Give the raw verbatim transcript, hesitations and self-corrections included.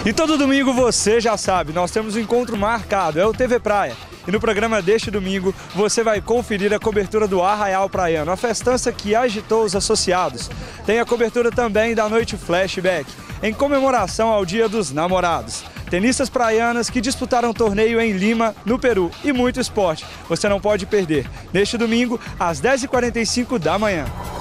E todo domingo você já sabe, nós temos um encontro marcado, é o T V Praia. E no programa deste domingo você vai conferir a cobertura do Arraial Praiano, a festança que agitou os associados. Tem a cobertura também da Noite Flashback, em comemoração ao Dia dos Namorados. Tenistas praianas que disputaram torneio em Lima, no Peru, e muito esporte. Você não pode perder. Neste domingo, às dez e quarenta e cinco da manhã.